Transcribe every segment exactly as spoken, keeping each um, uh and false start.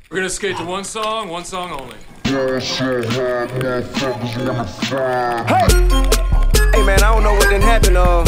We're gonna skate to one song, one song only. Hey! Hey man, I don't know what done happened, uh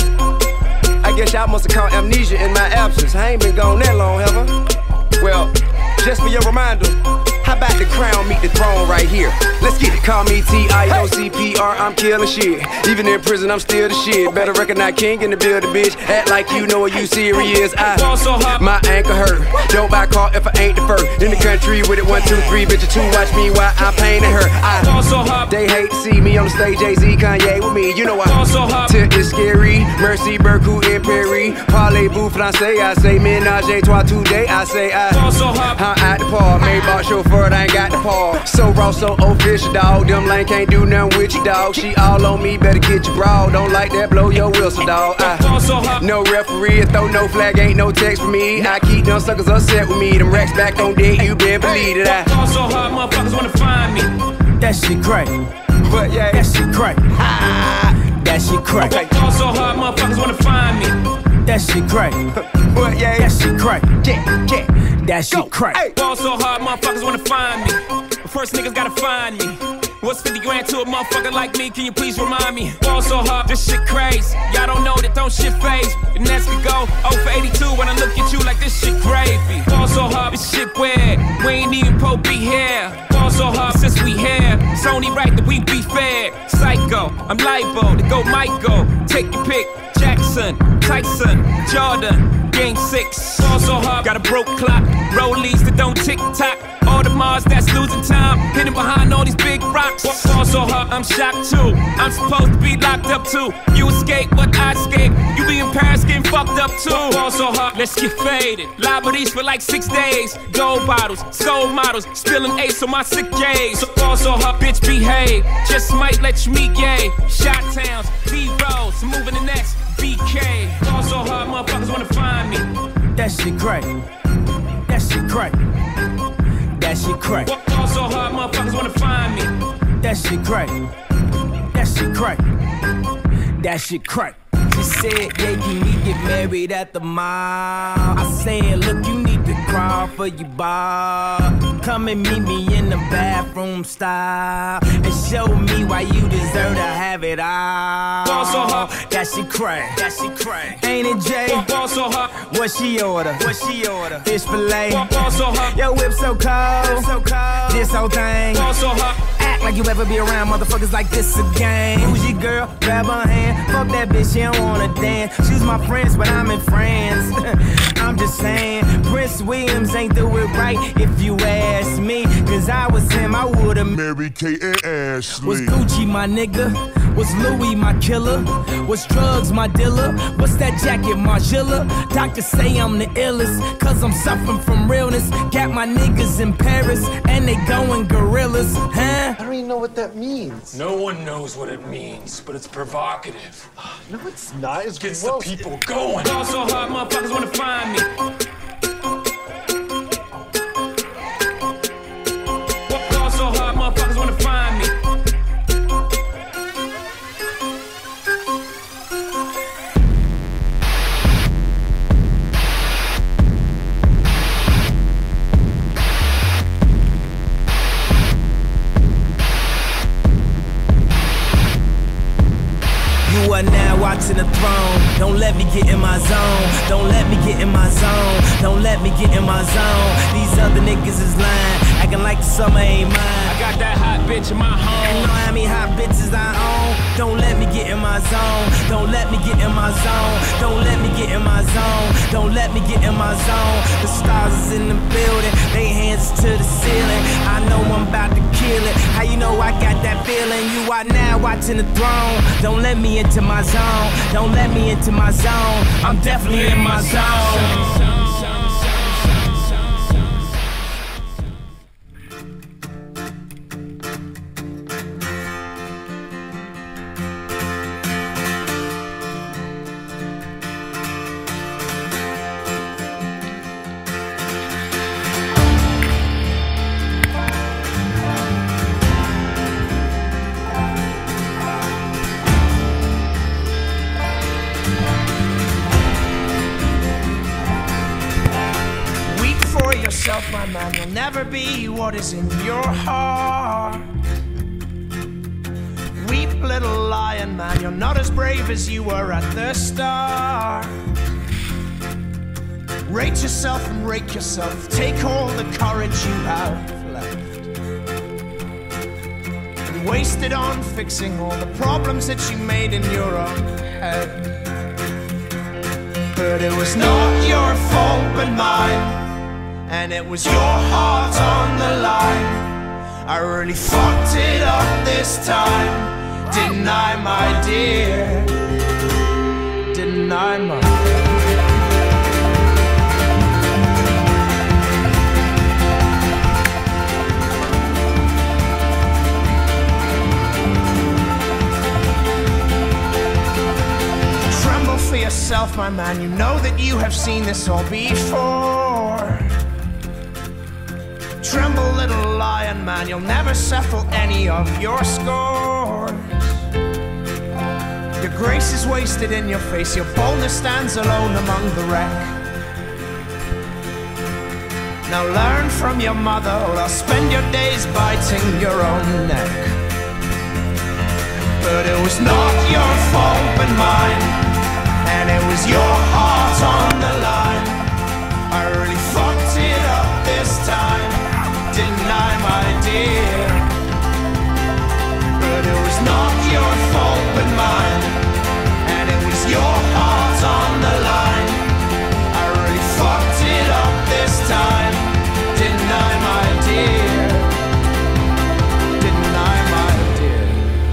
I guess y'all must have caught amnesia in my absence. I ain't been gone that long, have I? Well, just for your reminder, how about the crown meet the throne right here? Let's get it. Call me T I O C P R, I'm killing shit. Even in prison, I'm still the shit. Better recognize king in the building, bitch. Act like you know what you serious. I, my ankle hurt. Don't buy a car if I ain't the first. In the country with it, one, two, three, bitch, two. Watch me while I'm painting her. I, they hate to see me on the stage, Jay-Z, Kanye with me. You know I, Tip is scary. Mercy, Berku, and Perry. Parlez-vous, français, I say ménage à trois today. I say I, I'm at the park. Maybach chauffeur, I ain't got the paw. So raw, so official, dog. Them lane can't do nothing with you, dog. She all on me, better get your broad. Don't like that, blow your whistle, dog. I, no referee, throw no flag, ain't no text for me. I keep them suckers upset with me. Them racks back on deck, you been believe it. I fall so hard, motherfuckers wanna find me. That shit crack. But yeah, that shit crack. Ah, that shit crack. Okay. Fall so hard, motherfuckers wanna find me. That shit crack. But yeah, that shit crack. Yeah, yeah, that shit crack. Hey. Fall so hard, motherfuckers wanna find me. But first niggas gotta find me. What's fifty grand to a motherfucker like me? Can you please remind me? Fall so hard, this shit crazy. Y'all don't know that don't shit phase. And that's we go oh for eighty-two when I look at you like this shit gravy. Fall so hard, this shit weird. We ain't even po be here. Fall so hard since we here. It's only right that we be fair. Psycho, I'm liable to go Michael. Take your pick. Jackson, Tyson, Jordan, game six. Fall so hard, got a broke clock. Rollies that don't tick tock. All the Mars that's losing time, hidden behind all these big rocks. Fall so hard, I'm shocked too. I'm supposed to be locked up too. You escape, but I escape. You be in Paris getting fucked up too. Fall so hard, let's get faded. Liberties for like six days. Gold bottles, soul models, spilling ace on my sick days. So fall so hard, bitch behave. Just might let you meet gay. Shot towns, B-rolls, moving the next B K. Fall so hard, motherfuckers wanna find me. That shit crack. That shit crack. That shit crack. Fall so hard, motherfuckers wanna find me. That shit crack. That shit crack. That shit crack. She said, yeah, can we get married at the mall? I said, look, you need to crawl for your bar. Come and meet me in the bathroom style and show me why you deserve to have it all. Fall so hard. That shit crack. That shit crack. Ain't it, Jay? Fall so hard. What she order? What she order? Fish fillet. Fall so hard. Yo, whip so cold. So cold. This whole thing. Fall so hard. Act like you ever be around motherfuckers like this again. Who's your girl? Grab her hand. Fuck that bitch, she don't wanna dance. She's my friends, but I'm in France. I'm just saying, Prince Williams ain't do it right if you ask me. Cause I was him, I would've Mary Kate and Ashley. Was Gucci my nigga? Was Louis my killer? Was drugs my dealer? What's that jacket, Margilla? Doctors say I'm the illest, cause I'm suffering from realness. Got my niggas in Paris, and they going gorillas, huh? I don't even know what that means. No one knows what it means, but it's provocative. No, it's not. It's Gets gross. the people going. Fall so hard, motherfuckers wanna find me. Fall so hard, motherfuckers wanna find me. You are now watching the throne. Don't let me get in my zone. Don't let me get in my zone. Don't let me get in my zone. These other niggas is lying, acting like the summer ain't mine. I got that hot bitch in my home. You know how many hot bitches I own. Don't let me get in my zone. Don't let me get in my zone. Don't let me get in my zone. Don't let me get in my zone. The stars is in the building, they hands to the ceiling. I know I'm about to kill it. How you know I got that feeling? You are now watching the throne. Don't let me into my zone. Don't let me into my zone. I'm definitely in my zone. yourself, my man, you'll never be what is in your heart. Weep, little lion man, you're not as brave as you were at the start. Rate yourself and rake yourself, take all the courage you have left and waste it on fixing all the problems that you made in your own head. But it was not your fault but mine, and it was your heart on the line. I really fucked it up this time, didn't I, my dear? Didn't I, my dear? Tremble for yourself, my man, you know that you have seen this all before. Tremble, little lion man, you'll never settle any of your scores. Your grace is wasted in your face, your boldness stands alone among the wreck. Now learn from your mother, or I'll spend your days biting your own neck. But it was not your fault but mine, and it was your heart on the line. I really fucked it up this time, didn't I, my dear? But it was not your fault but mine, and it was your heart on the line. I really fucked it up this time, didn't I, my dear? Didn't I, my dear?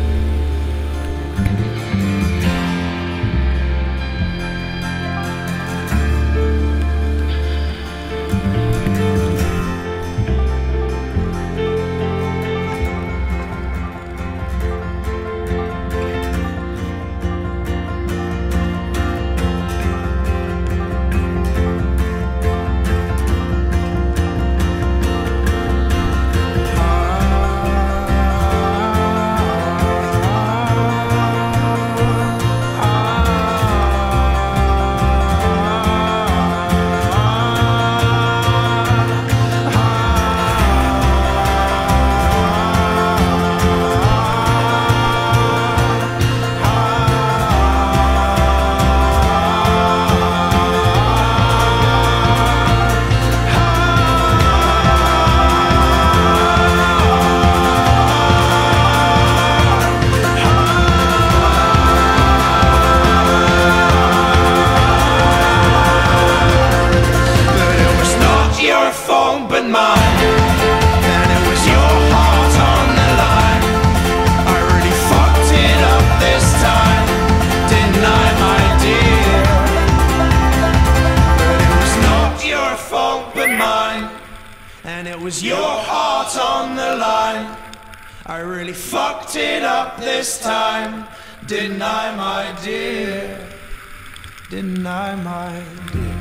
And it was your heart on the line. I really fucked it up this time, didn't I, my dear? Didn't I, my dear?